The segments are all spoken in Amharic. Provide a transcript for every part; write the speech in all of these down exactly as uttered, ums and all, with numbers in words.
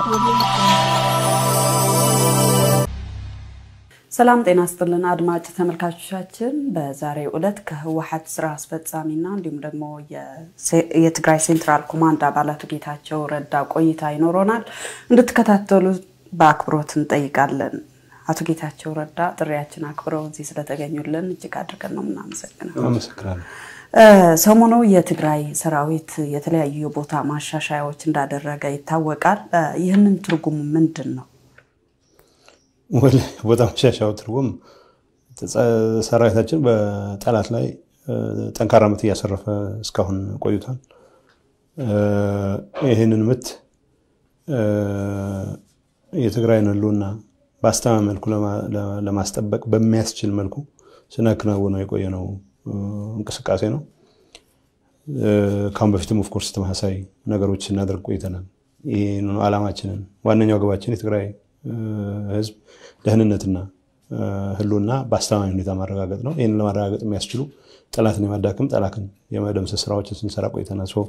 ሰላም ጤና ይስጥልን አድማጭ ተመልካቾቻችን በዛሬው ዕለት ከህወሓት ስራ አስፈጻሚና እንዲሁም ደግሞ የትግራይ ሴንትራል ኮማንድ አባላት ጌታቸው ረዳ ቆይታ ይኖረናል እንድትከታተሉ በአክብሮት እንጠይቃለን አቶ ጌታቸው ረዳ ጥሪያችን አክብረው እዚህ ስለተገኙልን እጅግ አድርገን ነው እናመሰግናለን አመሰግናለሁ ሰሞኑ የትግራይ ሰራዊት የተለያዩ ቦታ ማሻሻያዎች እንዳደረገ ይታወቃል ይህንን ትርጉሙ ምንድነው ወለ በጣም ሻሻው ትርጉም ሰራዊታችን በጠላት ላይ ጠንካራ ምት ያሰረፈ እስካሁን ቆይቷል ይሄንን ምት የትግራይን ህልውና ባስተማመን መልኩ ለማስጠበቅ በሚያስችል መልኩ ስናከናወነው ነው የቆየነው እንቅስቃሴ ነው ካም በፊትም ኦፍ ኮርስ ተመሳሳይ ነገሮች እናደርግ ቆይተናል ይሄ ነው አላማችንን ዋነኛው ግባችን የትግራይ ህዝብ ደህንነትና ህልውና ባስተማማኝ ሁኔታ ማረጋገጥ ነው ይሄን ለማረጋገጥ የሚያስችሉ ጠላትን የማዳከም ጠላትን የመደምሰስ ስራዎችን ስንሰራ ቆይተናል ሶ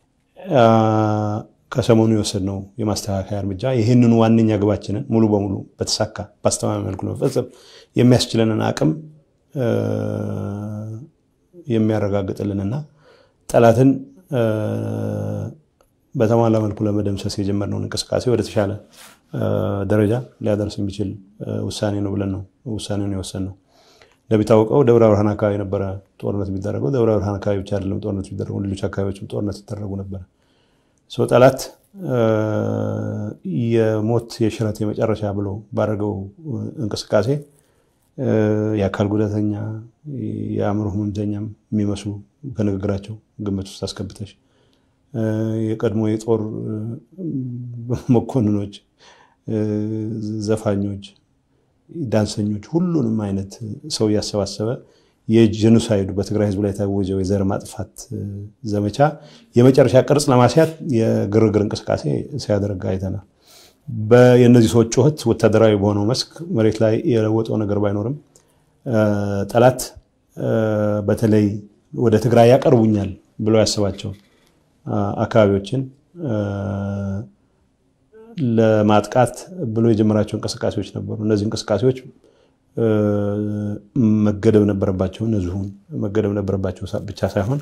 ከሰሞኑ የወሰድነው የማስተካከያ እርምጃ ይሄንን ዋነኛ ግባችንን ሙሉ በሙሉ በተሳካ ባስተማማኝ መልኩ ለመፈጸም የሚያስችለንን አቅም የሚያረጋግጥልንና ጠላትን በተሟላ መልኩ ለመደምሰስ የጀመርነው እንቅስቃሴ ወደ ተሻለ ደረጃ ሊያደርስ የሚችል ውሳኔ ነው ብለን ነው ውሳኔውን የወሰነው ለቢታወቀው ደብረ ብርሃን አካባቢ ነበር ጦርነት ቢደረገው ደብረ ብርሃን አካባቢ ብቻ አይደለም ጦርነት ቢደረገው ሌሎች አካባቢዎችም ጦርነት ይደረጉ ነበር ሶ ጠላት የሞት የሽረት የመጨረሻ ብሎ ባረገው እንቅስቃሴ ያካል ጉዳተኛ ያምሩ ህመምተኛም የሚመስሉ ከንግግራቸው ግምት ውስጥ አስከብተሽ የቀድሞ የጦር መኮንኖች ዘፋኞች ዳንሰኞች ሁሉንም አይነት ሰው ያሰባሰበ የጄኖሳይድ በትግራይ ህዝብ ላይ ታወጀው የዘር ማጥፋት ዘመቻ የመጨረሻ ቅርጽ ለማስያት የግርግር እንቅስቃሴ ሲያደርግ አይተናል በእነዚህ ሰዎች ጩኸት ወታደራዊ በሆነው መስክ መሬት ላይ የለወጠው ነገር ባይኖርም ጠላት በተለይ ወደ ትግራይ ያቀርቡኛል ብሎ ያሰባቸው አካባቢዎችን ለማጥቃት ብሎ የጀመራቸው እንቅስቃሴዎች ነበሩ እነዚህ እንቅስቃሴዎች መገደብ ነበረባቸው እነዚሁን መገደብ ነበረባቸው ብቻ ሳይሆን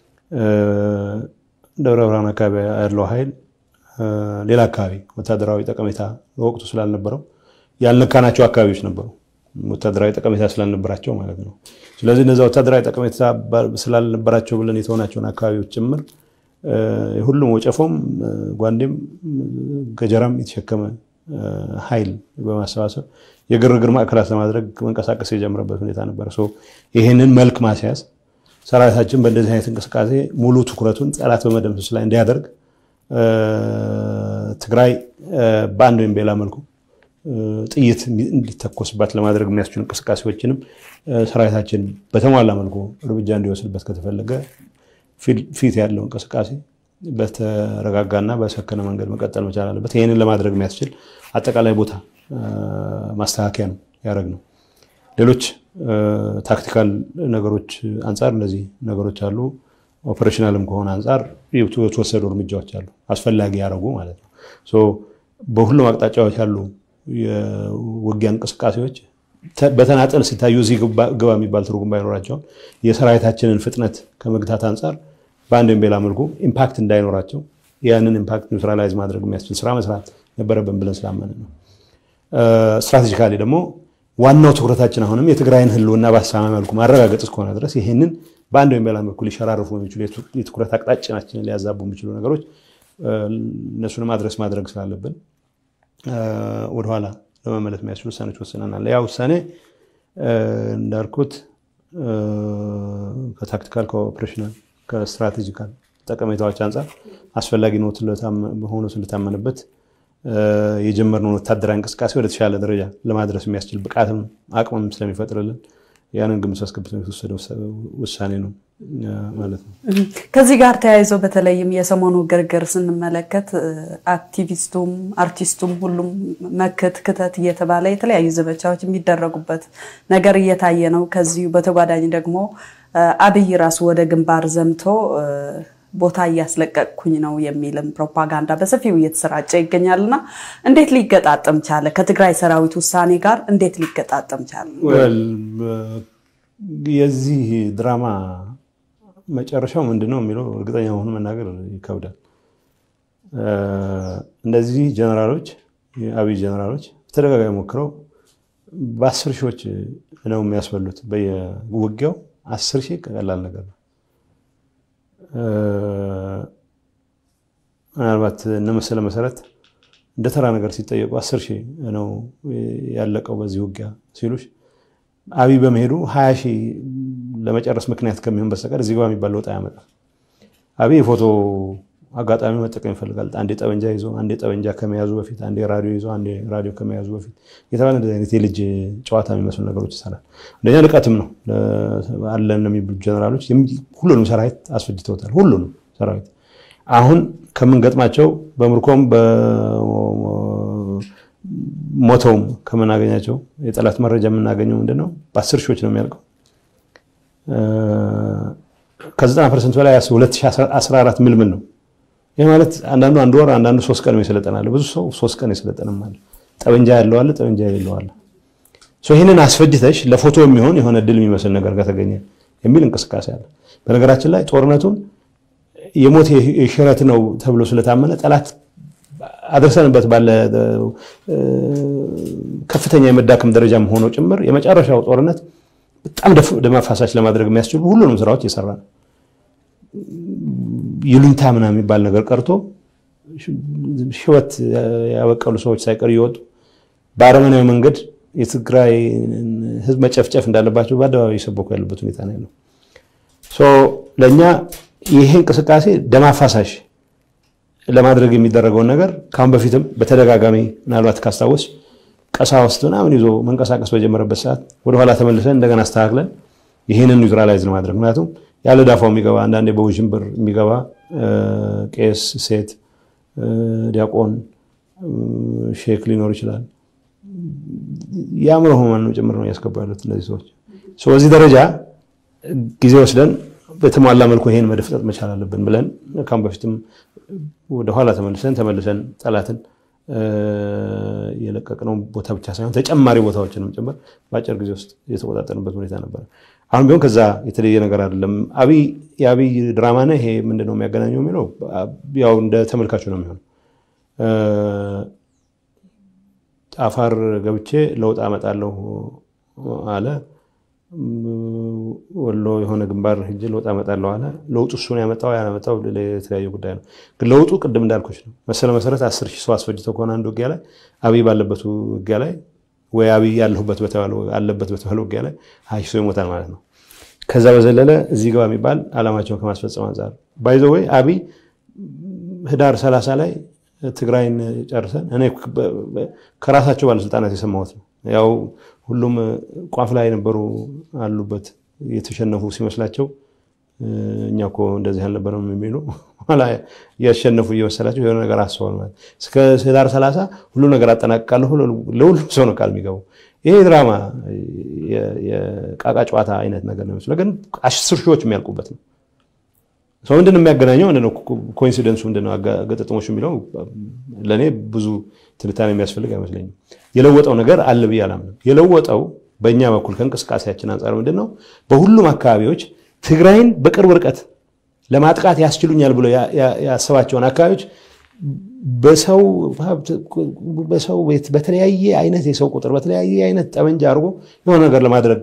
ደብረ ብርሃን አካባቢ ያለው ኃይል ሌላ አካባቢ ወታደራዊ ጠቀሜታ ወቅቱ ስላልነበረው ያልነካናቸው አካባቢዎች ነበሩ ወታደራዊ ጠቀሜታ ስላልነበራቸው ማለት ነው ስለዚህ እነዛ ወታደራዊ ጠቀሜታ ስላልነበራቸው ብለን የተሆናቸውን አካባቢዎች ጭምር ሁሉም ወጨፎም ጓንዴም ገጀራም የተሸከመ ኃይል በማሰባሰብ የግርግር ማዕከላት ለማድረግ መንቀሳቀስ የጀመረበት ሁኔታ ነበር ሶ ይሄንን መልክ ማስያዝ ሰራዊታችን በእንደዚህ አይነት እንቅስቃሴ ሙሉ ትኩረቱን ጠላት በመደምሰስ ላይ እንዲያደርግ ትግራይ ባንድ ወይም በሌላ መልኩ ጥይት እንዲተኮስባት ለማድረግ የሚያስችሉ እንቅስቃሴዎችንም ሰራዊታችን በተሟላ መልኩ እርምጃ እንዲወስድበት ከተፈለገ ፊት ያለው እንቅስቃሴ በተረጋጋና በሰከነ መንገድ መቀጠል መቻል አለበት ይሄንን ለማድረግ የሚያስችል አጠቃላይ ቦታ ማስተካከያ ነው ያረግነው ሌሎች ታክቲካል ነገሮች አንፃር እነዚህ ነገሮች አሉ ኦፕሬሽናልም ከሆነ አንፃር የተወሰዱ እርምጃዎች አሉ አስፈላጊ ያረጉ ማለት ነው ሶ በሁሉም አቅጣጫዎች ያሉ የውጊያ እንቅስቃሴዎች በተናጠል ሲታዩ እዚህ ግባ የሚባል ትርጉም ባይኖራቸው የሰራዊታችንን ፍጥነት ከመግታት አንፃር በአንድም በሌላ መልኩ ኢምፓክት እንዳይኖራቸው ያንን ኢምፓክት ኒውትራላይዝ ማድረግ የሚያስችል ስራ መስራት ነበረብን ብለን ስላመነ ነው ስትራቴጂካሊ ደግሞ ዋናው ትኩረታችን አሁንም የትግራይን ህልውና ባስተማማኝ መልኩ ማረጋገጥ እስከሆነ ድረስ ይሄንን በአንድ ወይም በሌላ መልኩ ሊሸራርፉ የሚችሉ የትኩረት አቅጣጫችንን ሊያዛቡ የሚችሉ ነገሮች እነሱንም አድረስ ማድረግ ስላለብን ወደ ኋላ ለመመለስ የሚያስችሉ ውሳኔዎች ወሰነናል ያ ውሳኔ እንዳልኩት ከታክቲካል ከኦፕሬሽናል ከስትራቴጂካል ጠቀሜታዎች አንፃር አስፈላጊ ነው ሆኖ ስለታመነበት የጀመርነው ወታደራዊ እንቅስቃሴ ወደ ተሻለ ደረጃ ለማድረስ የሚያስችል ብቃትም አቅምም ስለሚፈጥርልን ያንን ግምት አስገብተን የተወሰደው ውሳኔ ነው ማለት ነው ከዚህ ጋር ተያይዞ በተለይም የሰሞኑ ግርግር ስንመለከት አክቲቪስቱም አርቲስቱም ሁሉም መከት ከተት እየተባለ የተለያዩ ዘመቻዎች የሚደረጉበት ነገር እየታየ ነው ከዚህ በተጓዳኝ ደግሞ አብይ ራሱ ወደ ግንባር ዘምቶ ቦታ እያስለቀቅኩኝ ነው የሚልም ፕሮፓጋንዳ በሰፊው እየተሰራጨ ይገኛልና እንዴት ሊገጣጠም ቻለ? ከትግራይ ሰራዊት ውሳኔ ጋር እንዴት ሊገጣጠም ቻለ? የዚህ ድራማ መጨረሻው ምንድነው የሚለው እርግጠኛ ሆኖ መናገር ይከብዳል። እንደዚህ ጀነራሎች የአብይ ጀነራሎች ተደጋጋሚ ሞክረው በአስር ሺዎች ነው የሚያስበሉት። በየውጊያው አስር ሺህ ቀላል ነገር ነው። ምናልባት እነመሰለ መሰረት እንደ ተራ ነገር ሲጠየቁ አስር ሺህ ነው ያለቀው በዚህ ውጊያ ሲሉሽ አብይ በመሄዱ ሀያ ሺህ ለመጨረስ ምክንያት ከሚሆን በስተቀር እዚህ ጋር የሚባል ወጣ ያመጣ። አብይ ፎቶ አጋጣሚ መጠቀም ይፈልጋል። አንዴ ጠበንጃ ይዞ አንዴ ጠበንጃ ከመያዙ በፊት አንዴ ራዲዮ ይዞ አንዴ ራዲዮ ከመያዙ በፊት የተባለ እንደዚህ አይነት የልጅ ጨዋታ የሚመስሉ ነገሮች ይሰራል። እንደኛ ንቀትም ነው አለን የሚሉ ጀነራሎች ሁሉንም ሰራዊት አስፈጅተውታል። ሁሉንም ሰራዊት አሁን ከምን ገጥማቸው በምርኮም በሞተውም ከመናገኛቸው የጠላት መረጃ የምናገኘው ምንድነው በአስር ሺዎች ነው የሚያልቀው። ከዘጠና ፐርሰንት በላይ ሁለት ሺህ አስራ አራት ምልምን ነው። ይሄ ማለት አንዳንዱ አንድ ወር አንዳንዱ ሶስት ቀን ይሰለጠናል። ብዙ ሰው ሶስት ቀን ይሰለጠናል ማለት ጠበንጃ ያለው አለ ጠበንጃ የሌለው አለ። ሶ ይሄንን አስፈጅተሽ ለፎቶ የሚሆን የሆነ ድል የሚመስል ነገር ከተገኘ የሚል እንቅስቃሴ አለ። በነገራችን ላይ ጦርነቱን የሞት የሽረት ነው ተብሎ ስለታመነ ጠላት አድርሰንበት ባለ ከፍተኛ የመዳከም ደረጃም ሆኖ ጭምር የመጨረሻው ጦርነት በጣም ደም አፋሳሽ ለማድረግ የሚያስችሉ ሁሉንም ስራዎች እየሰራ ነው። ይሉንታ ምናምን የሚባል ነገር ቀርቶ ሽወት ያበቀሉ ሰዎች ሳይቀር ይወጡ በአረመናዊ መንገድ የትግራይ ህዝብ መጨፍጨፍ እንዳለባቸው በአደባባይ ይሰበኩ ያለበት ሁኔታ ነው ያለው። ሶ ለኛ ይሄ እንቅስቃሴ ደም አፋሳሽ ለማድረግ የሚደረገው ነገር ካሁን በፊትም በተደጋጋሚ ምናልባት ካስታወስ ቀሳውስቱና ምን ይዞ መንቀሳቀስ በጀመረበት ሰዓት ወደ ኋላ ተመልሰን እንደገና አስተካክለን ይሄንን ኒውትራላይዝ ለማድረግ ምክንያቱም ያለ ዳፋው የሚገባ አንዳንዴ በውዥንብር የሚገባ ቄስ ሴት ዲያቆን ሼክ ሊኖር ይችላል። ያምሮ ሆማን ነው ጭምር ነው ያስከባሉት እነዚህ ሰዎች። ሶ በዚህ ደረጃ ጊዜ ወስደን በተሟላ መልኩ ይሄን መድፍጠት መቻል አለብን ብለን ካም በፊትም ወደ ኋላ ተመልሰን ተመልሰን ጠላትን የለቀቅነው ቦታ ብቻ ሳይሆን ተጨማሪ ቦታዎችንም ጭምር ባጭር ጊዜ ውስጥ የተቆጣጠርንበት ሁኔታ ነበር። አሁን ቢሆን ከዛ የተለየ ነገር አይደለም። አብይ የአብይ ድራማ ነው ይሄ ምንድነው የሚያገናኘው የሚለው ያው እንደ ተመልካቹ ነው የሚሆነው። አፋር ገብቼ ለውጥ አመጣለሁ አለ። ወሎ የሆነ ግንባር ሄጄ ለውጥ አመጣለሁ አለ። ለውጡ እሱ ነው ያመጣው ያመጣው ለተለያየ ጉዳይ ነው። ግን ለውጡ ቅድም እንዳልኩሽ ነው መሰለ መሰረት አስር ሺህ ሰው አስፈጅተው ከሆነ አንድ ውጊያ ላይ አብይ ባለበት ውጊያ ላይ ወይ አብይ ያለበት በተባለው አለበት በተባለው ውጊያ ላይ ሃይ ሰው ይሞታል ማለት ነው። ከዛ በዘለለ እዚህ ጋር የሚባል አላማቸውን ከማስፈጸም አንፃር ባይ ዘ ወይ አብይ ህዳር ሰላሳ ላይ ትግራይን ጨርሰን እኔ ከራሳቸው ባለስልጣናት የሰማሁት ነው። ያው ሁሉም ቋፍ ላይ ነበሩ አሉበት የተሸነፉ ሲመስላቸው እኛኮ እንደዚህ አልነበረም የሚሉ ማላ ያሸነፉ እየመሰላቸው የሆነ ነገር አስበው ማለት እስከ ህዳር ሰላሳ ሁሉ ነገር አጠናቅቃለሁ ለሁሉም ሰው ነው ቃል የሚገባው። ይሄ ድራማ የቃቃ ጨዋታ አይነት ነገር ነው መስሎ ግን አስር ሺዎች የሚያልቁበት ነው። ሰው ምንድነው የሚያገናኘው እንደው ኮኢንሲደንሱ እንደው ገጠጥሞሽ የሚለው ለኔ ብዙ ትንታኔ የሚያስፈልግ አይመስለኝም። የለወጠው ነገር አለ ብያላም ነው የለወጠው በእኛ በኩል ከንቅስቃሴያችን አንፃር ምንድነው በሁሉም አካባቢዎች ትግራይን በቅርብ ርቀት ለማጥቃት ያስችሉኛል ብሎ ያሰባቸውን አካባቢዎች በሰው በሰው በተለያየ አይነት የሰው ቁጥር በተለያየ አይነት ጠመንጃ አርጎ የሆነ ነገር ለማድረግ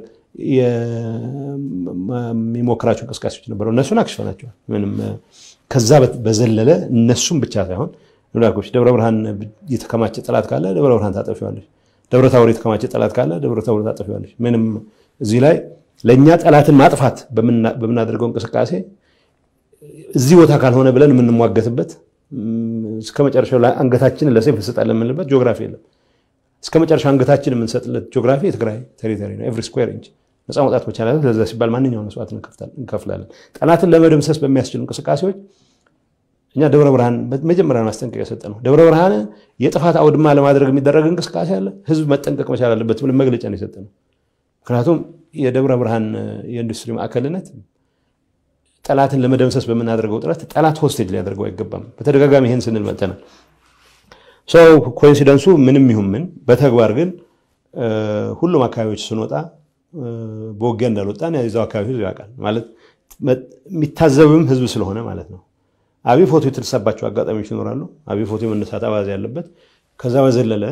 የሚሞክራቸው እንቅስቃሴዎች ነበሩ። እነሱን አክሽፈናቸው ምንም ከዛ በዘለለ እነሱም ብቻ ሳይሆን ለላኮች ደብረ ብርሃን የተከማቸ ጠላት ካለ ደብረ ብርሃን ታጠፊዋለሽ። ደብረ ታቦር የተከማቸ ጠላት ካለ ደብረ ታቦር ታጠፊዋለሽ። ምንም እዚህ ላይ ለኛ ጠላትን ማጥፋት በመናደርገው እንቅስቃሴ እዚህ ቦታ ካልሆነ ብለን የምንሟገትበት እስከመጨረሻው ላይ አንገታችንን ለሰይፍ እንሰጣለን የምንልበት ጂኦግራፊ የለም። እስከመጨረሻው አንገታችንን የምንሰጥለት ጂኦግራፊ የትግራይ ቴሪቶሪ ነው። ኤቭሪ ስኩዌር ኢንች ነፃ መውጣት መቻል አለበት። ለዛ ሲባል ማንኛውንም መስዋዕት እንከፍላለን። ጠላትን ለመደምሰስ በሚያስችሉ እንቅስቃሴዎች እኛ ደብረ ብርሃን መጀመሪያ ማስጠንቀቂያ ሰጠነው። ደብረ ብርሃን የጥፋት አውድማ ለማድረግ የሚደረግ እንቅስቃሴ አለ። ህዝብ መጠንቀቅ መቻል አለበት ብለን መግለጫ ነው የሰጠነው። ምክንያቱም የደብረ ብርሃን የኢንዱስትሪ ማዕከልነት ጠላትን ለመደምሰስ በመናደርገው ጥረት ጠላት ሆስቴጅ ሊያደርገው አይገባም በተደጋጋሚ ይሄን ስንል መጥተናል ሶ ኮኢንሲደንሱ ምንም ይሁን ምን በተግባር ግን ሁሉም አካባቢዎች ስንወጣ በወገን እንዳልወጣን ያው አካባቢ ህዝብ ያውቃል ማለት የሚታዘብም ህዝብ ስለሆነ ማለት ነው አብይ ፎቶ የተነሳባቸው አጋጣሚዎች ይኖራሉ አብይ ፎቶ መነሳት አባዝ ያለበት ከዛ በዘለለ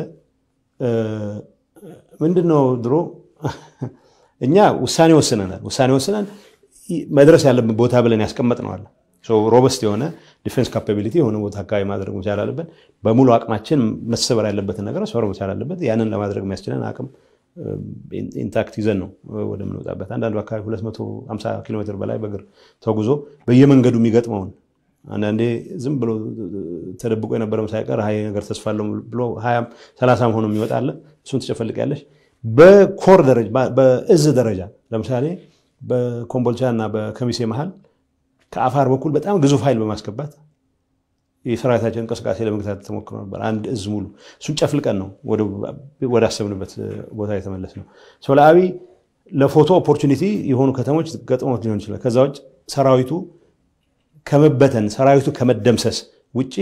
ምንድነው ድሮ እኛ ውሳኔ ወስነናል ውሳኔ ወስነን መድረስ ያለበት ቦታ ብለን ያስቀመጥነው አለ ሶ ሮበስት የሆነ ዲፌንስ ካፓቢሊቲ የሆነ ቦታ አካባቢ ማድረግ መቻል አለበት በሙሉ አቅማችን መሰበር ያለበት ነገር ሰው መቻል አለበት ያንን ለማድረግ የሚያስችለን አቅም ኢንታክት ይዘን ነው ወደምንወጣበት አንዳንዱ አካባቢ ሁለት መቶ ሃምሳ ኪሎ ሜትር በላይ በእግር ተጉዞ በየመንገዱ የሚገጥመውን አንዳንዴ ዝም ብሎ ተደብቆ የነበረው ሳይቀር ሃይ ነገር ተስፋለው ብሎ ሃያ ሰላሳ ሆኖ የሚወጣለ እሱን ተጨፈልቅ ያለሽ በኮር ደረጃ በእዝ ደረጃ ለምሳሌ በኮምቦልቻና በከሚሴ መሃል ከአፋር በኩል በጣም ግዙፍ ኃይል በማስከባት የሰራዊታችን እንቅስቃሴ ለመግታት ተሞክሮ ነበር አንድ እዝ ሙሉ እሱን ጨፍልቀን ነው ወደ ወደ አሰብንበት ቦታ የተመለስ ነው ሶላዊ ለፎቶ ኦፖርቹኒቲ የሆኑ ከተሞች ገጥሞት ሊሆን ይችላል ከዛው ሰራዊቱ ከመበተን ሰራዊቱ ከመደምሰስ ውጪ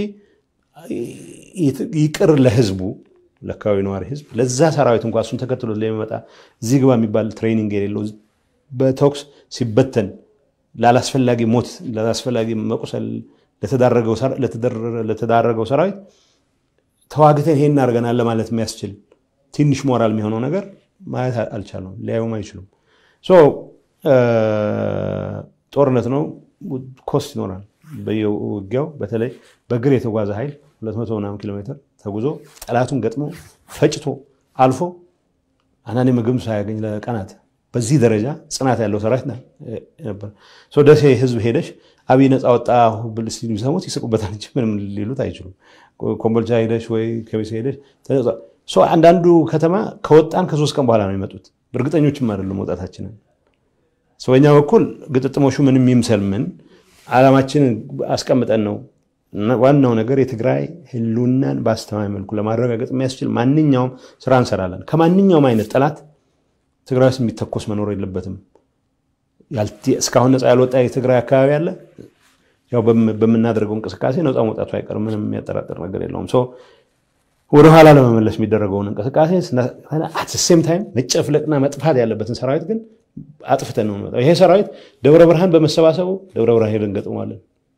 ይቅር ለህዝቡ ለካባቢ ነዋሪ ህዝብ ለዛ ሰራዊት እንኳን እሱን ተከትሎ ለሚመጣ ዚግባ የሚባል ትሬኒንግ የሌለው በቶክስ ሲበተን ላላስፈላጊ ሞት ላላስፈላጊ መቆሰል ለተዳረገው ለተዳረገው ሰራዊት ተዋግተን ይሄን አርገናል ለማለት የሚያስችል ትንሽ ሞራል የሚሆነው ነገር ማለት አልቻለም ሊያዩም አይችሉም ሶ ጦርነት ነው ኮስት ይኖራል በየውጊያው በተለይ በእግር የተጓዘ ኃይል ሁለት መቶ ምናምን ኪሎ ሜትር ተጉዞ ጠላቱን ገጥሞ ፈጭቶ አልፎ አናኔ ምግብ ሳያገኝ ለቀናት በዚህ ደረጃ ጽናት ያለው ሰራዊት ነበር ሶ ደሴ ህዝብ ሄደሽ አብይ ነፃ ወጣ ብልስ ይሰሙት ይስቁበታል እንጂ ምንም ሊሉት አይችሉም ኮምቦልቻ ሄደሽ ወይ ከሚሴ ሄደሽ ሶ አንዳንዱ ከተማ ከወጣን ከሶስት ቀን በኋላ ነው የሚመጡት በርግጠኞችም አይደለም ወጣታችንን ሶኛ በኩል ግጥጥሞሹ ምንም ይምሰል ምን ዓላማችን አስቀምጠን ነው ዋናው ነገር የትግራይ ህሉናን ባስተማማኝ መልኩ ለማረጋገጥ የሚያስችል ማንኛውም ስራ እንሰራለን ከማንኛውም አይነት ጠላት ትግራይስ የሚተኮስ መኖር የለበትም ያልቲ እስካሁን ነፃ ያልወጣ የትግራይ አካባቢ አለ ያው በመናደርገው እንቅስቃሴ ነፃ መውጣቱ አይቀርም ምንም የሚያጠራጥር ነገር የለውም ሶ ወደ ኋላ ለመመለስ የሚደረገው እንቅስቃሴ at the same time መጨፍለቅና መጥፋት ያለበትን ሰራዊት ግን አጥፍተን ነው ነው ይሄ ሰራዊት ደብረ ብርሃን በመሰባሰቡ ደብረ ብርሃን ሄደን ገጥሟለን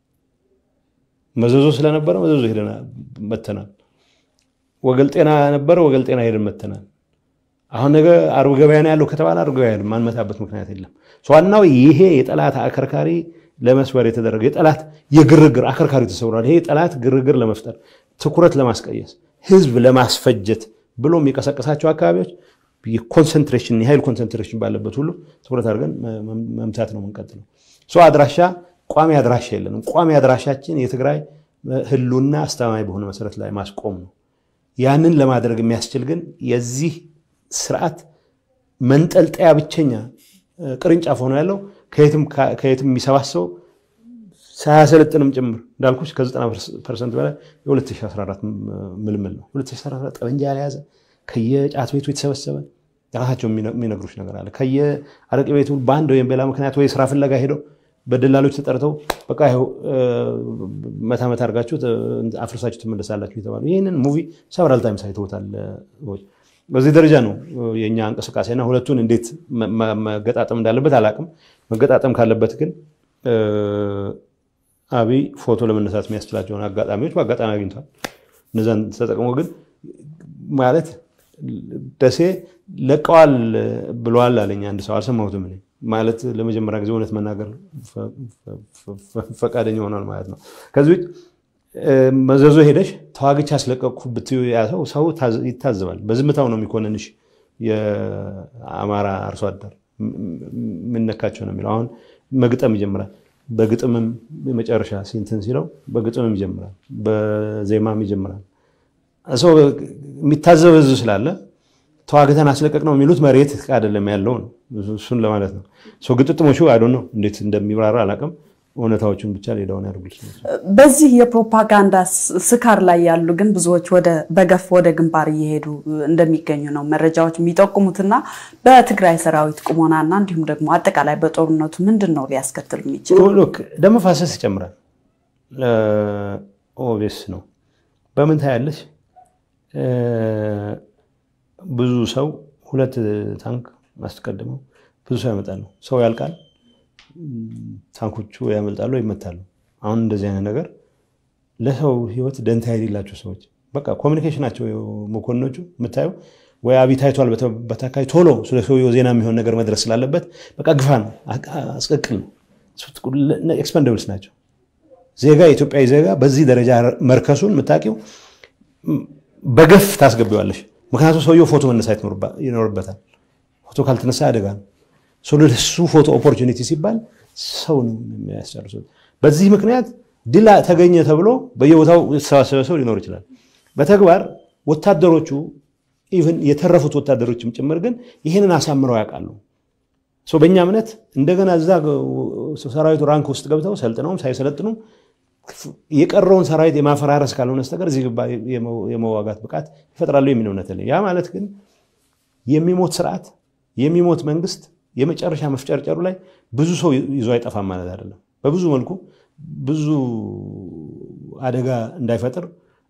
መዘዞ ስለነበረ መዘዞ ሄደና መተናል ወገልጤና ነበር ወገልጤና ሄደን መተናል አሁን ነገ አርብ ገበያ ነው ያለው ከተባለ አርብ ገበያ ነው ማንመታበት ምክንያት የለም ሶዋናው ይሄ የጠላት አከርካሪ ለመስበር የተደረገ የጠላት የግርግር አከርካሪ ተሰውራል ይሄ ጠላት ግርግር ለመፍጠር ትኩረት ለማስቀየስ ህዝብ ለማስፈጀት ብሎ የሚቀሰቀሳቸው አካባቢዎች የኮንሰንትሬሽን የኃይል ኮንሰንትሬሽን ባለበት ሁሉ ትኩረት አድርገን መምታት ነው የምንቀጥለው ሶ አድራሻ ቋሚ አድራሻ የለንም ቋሚ አድራሻችን የትግራይ ህሉና አስተማማኝ በሆነ መሰረት ላይ ማስቆም ነው ያንን ለማድረግ የሚያስችል ግን የዚህ ስርዓት መንጠልጠያ ብቸኛ ቅርንጫፍ ሆኖ ያለው ከየትም ከየትም የሚሰባሰው ሳያሰለጥንም ጭምር እንዳልኩሽ ከ90 ፐርሰንት በላይ የ2014 ምልምል ነው ሁለት ሺህ አስራ አራት ጠንጃ ያዘ ከየጫት ቤቱ የተሰበሰበ ራሳቸው የሚነግሩሽ ነገር አለ ከየአረቂ ቤቱ ባንድ ወይም በላ ምክንያት ወይ ስራ ፍለጋ ሄደው በደላሎች ተጠርተው በቃ ይሄው መታመት አርጋችሁ አፍርሳችሁ ተመለሳላችሁ ይተባሉ ይሄንን ሙቪ ሰቨራል ታይምስ አይተውታል በዚህ ደረጃ ነው የኛ እንቅስቃሴና ሁለቱን እንዴት መገጣጠም እንዳለበት አላቅም መገጣጠም ካለበት ግን አብይ ፎቶ ለመነሳት የሚያስችላቸው አጋጣሚዎች በአጋጣሚ አግኝቷል እነዛን ተጠቅሞ ግን ማለት ደሴ ለቀዋል ብሏል አለኝ አንድ ሰው አልሰማሁትም እኔ ማለት ለመጀመሪያ ጊዜ እውነት መናገር ፈቃደኛ ሆኗል ማለት ነው ከዚህ መዘዞ ሄደሽ ተዋግቻ አስለቀቁ ብትዩ ያሰው ሰው ይታዘባል በዝምታው ነው የሚኮነንሽ የአማራ አርሶ አደር ምን ነካቸው ነው የሚለው አሁን መግጠም ይጀምራል በግጥምም የመጨረሻ ሲንተን ሲለው በግጥምም ይጀምራል በዜማም ይጀምራል አሶ የሚታዘብ ህዝብ ስላለ ተዋግተን አስለቀቅ ነው የሚሉት መሬት አይደለም ያለው ነው እሱን ለማለት ነው ሶ ግጥጥሞሹ አይ ዶንት ኖ እንዴት እንደሚብራራ አላቀም እውነታዎችን ብቻ ሌላውን ያርጉት በዚህ የፕሮፓጋንዳ ስካር ላይ ያሉ ግን ብዙዎች ወደ በገፍ ወደ ግንባር እየሄዱ እንደሚገኙ ነው መረጃዎች የሚጠቁሙትና በትግራይ ሰራዊት ቁሞናና እንዲሁም ደግሞ አጠቃላይ በጦርነቱ ምንድነው ሊያስከትል የሚችለው ሎክ ደም ፋሰስ ይጨምራል ኦብቪየስ ነው በምን ታያለሽ ብዙ ሰው ሁለት ታንክ ማስቀደመው ብዙ ሰው ያመጣል ነው ሰው ያልቃል ታንኮቹ ያመልጣሉ ይመታሉ አሁን እንደዚህ አይነት ነገር ለሰው ህይወት ደንታ የሌላቸው ሰዎች በቃ ኮሙኒኬሽናቸው መኮንኖቹ መታዩ ወይ አቢታይቷል በተካይ ቶሎ ስለሰው ዜና የሚሆን ነገር መድረስ ስላለበት በቃ ግፋን አስቀቅል ኤክስፐንደብልስ ናቸው ዜጋ ኢትዮጵያዊ ዜጋ በዚህ ደረጃ መርከሱን መታቂው በገፍ ታስገቢዋለሽ ምክንያቱም ሰውየው ፎቶ መነሳት ይኖርበታል ፎቶ ካልተነሳ አደጋ ነው ሶሉሱ ፎቶ ኦፖርቹኒቲ ሲባል ሰው ነው የሚያስጨርሰው በዚህ ምክንያት ድል ተገኘ ተብሎ በየቦታው ተሰባሰበ ሰው ሊኖር ይችላል በተግባር ወታደሮቹ ኢቭን የተረፉት ወታደሮችም ጭምር ግን ይሄንን አሳምረው ያውቃሉ ሶ በእኛ እምነት እንደገና እዛ ሰራዊቱ ራንክ ውስጥ ገብተው ሰልጥነው ሳይሰለጥኑ የቀረውን ሰራዊት የማፈራረስ ካልሆነስተቀር እዚህ የመዋጋት ብቃት ይፈጥራሉ የሚል እምነት አለ ያ ማለት ግን የሚሞት ስርዓት የሚሞት መንግስት የመጨረሻ መፍጨርጨሩ ላይ ብዙ ሰው ይዞ አይጠፋም ማለት አይደለም በብዙ መልኩ ብዙ አደጋ እንዳይፈጥር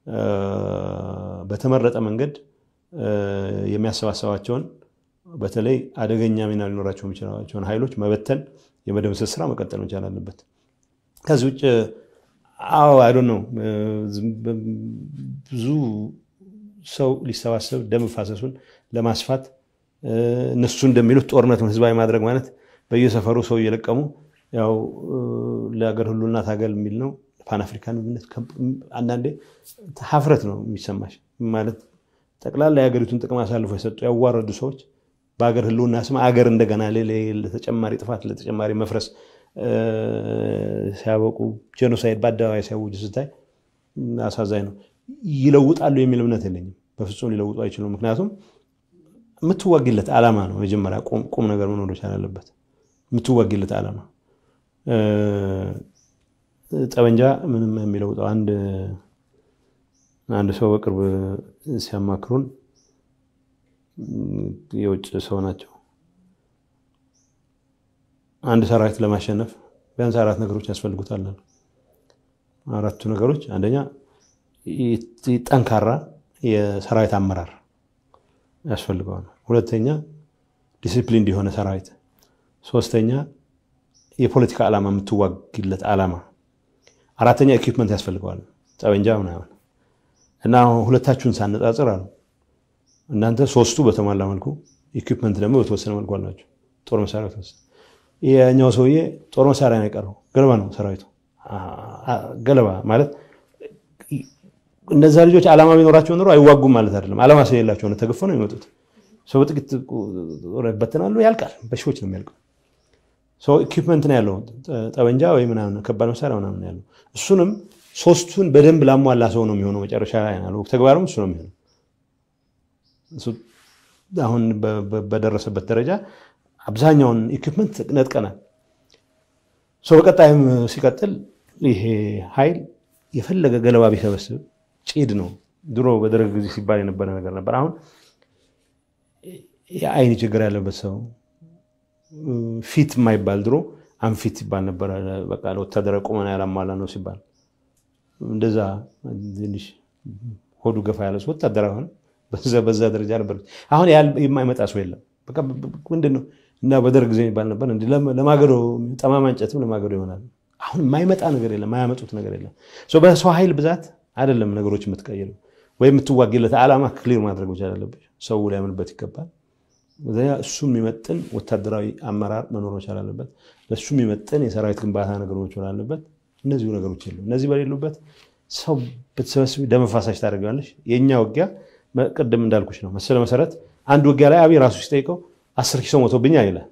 በተመረጠ መንገድ የሚያሰባሰባቸውን በተለይ አደገኛ ሚና ሊኖራቸው የሚችላቸውን ኃይሎች መበተን የመደምሰስ ስራ መቀጠል መቻል አለበት ከዚህ ውጭ አዎ አይ ዶንት ኖ ብዙ ሰው ሊሰባሰብ ደም ፋሰሱን ለማስፋት እነሱ እንደሚሉት ጦርነቱን ህዝባዊ ማድረግ ማለት በየሰፈሩ ሰው እየለቀሙ ያው ለሀገር ሁሉና ታገል የሚል ነው ፓን አፍሪካንነት አንዳንዴ ሀፍረት ነው የሚሰማሽ ማለት ጠቅላላ የሀገሪቱን ጥቅም አሳልፎ የሰጡ ያዋረዱ ሰዎች በአገር ህሉና ስም አገር እንደገና ለተጨማሪ ጥፋት ለተጨማሪ መፍረስ ሲያበቁ ጄኖሳይድ ባዳዋይ ሲያውጁ ስታይ አሳዛኝ ነው ይለውጣሉ የሚል እምነት የለኝም በፍጹም ሊለውጡ አይችሉም ምክንያቱም ምትዋጊለት ዓላማ ነው መጀመሪያ ቁም ነገር ምን ወደ ቻላለበት ምትዋጊለት ዓላማ ጠበንጃ ምንም የሚለውጠው አንድ አንድ ሰው በቅርብ ሲያማክሩን የውጭ ሰው ናቸው አንድ ሰራዊት ለማሸነፍ ቢያንስ አራት ነገሮች ያስፈልጉታል አራቱ ነገሮች አንደኛ ጠንካራ የሰራዊት አመራር ያስፈልጋል ሁለተኛ ዲሲፕሊን እንዲሆነ ሰራዊት ሶስተኛ የፖለቲካ ዓላማ የምትዋጊለት ዓላማ አራተኛ ኢኩዊፕመንት ያስፈልጋል ጠበንጃ ምናምን እና ሁለታችሁን ሳነጻጽር አሉ እናንተ ሶስቱ በተሟላ መልኩ ኢኩዊፕመንት ደግሞ በተወሰነ መልኩ አላችሁ ጦር መሳሪያ ተወሰነ የኛው ሰውዬ ጦር መሳሪያ ነው የቀረው ገለባ ነው ሰራዊቱ ገለባ ማለት እነዛ ልጆች ዓላማ ቢኖራቸው ኖሮ አይዋጉም ማለት አይደለም ዓላማ ስለሌላቸው ነው ተገፈው ነው የሚመጡት ሰው በጥቂት ረበተናሉ ያልቃል በሺዎች ነው የሚያልቀው ሶ ኢኩዊፕመንት ነው ያለው ጠበንጃ ወይ ምናምን ከባድ መሳሪያ ምናምን ነው ያለው እሱንም ሶስቱን በደንብ ላሟላ ሰው ነው የሚሆነው መጨረሻ ላይ ነው ተግባሩም እሱ ነው የሚሆነው እሱ አሁን በደረሰበት ደረጃ አብዛኛውን ኢኩዊፕመንት ነጥቀናል ሶ በቀጣይም ሲቀጥል ይሄ ኃይል የፈለገ ገለባ ቢሰበስብ ጪድ ነው ድሮ በደረግ ጊዜ ሲባል የነበረ ነገር ነበር አሁን የአይን ችግር ያለበት ሰው ፊት የማይባል ድሮ አንፊት ይባል ነበር በቃ ለወታደር ቆመና ያላማላ ነው ሲባል እንደዛ ትንሽ ሆዱ ገፋ ያለ ሰው ወታደር አሁን በዛ በዛ ደረጃ ነበር አሁን የማይመጣ ሰው የለም በቃ ምንድነው እና በደርግ ጊዜ ይባል ነበር እንዴ ለማገዶ ጠማማ እንጨትም ለማገዶ ይሆናል አሁን የማይመጣ ነገር የለም ማያመጡት ነገር የለም ሶ በሰው ኃይል ብዛት አይደለም ነገሮች የምትቀየሩ ወይ የምትዋጊለት ዓላማ ክሊር ማድረግ ይችላልበት ሰው ላይ ያምንበት ይገባል ወዲያ እሱም ይመጥን ወታደራዊ አመራር መኖር ይችላል አለበት ለሱም ይመጥን የሰራዊት ግንባታ ነገሮች ይችላልበት እነዚህ ነገሮች የሉ እነዚህ በሌሉበት ሰው በተሰበሰበ ደመፋሳሽ ታደርጋለሽ የኛ ወጊያ ቀደም እንዳልኩሽ ነው መሰለ መሰረት አንድ ወጊያ ላይ አብይ ራሱ ሲጠይቀው አስር ኪሎ ሞቶብኛ ይላል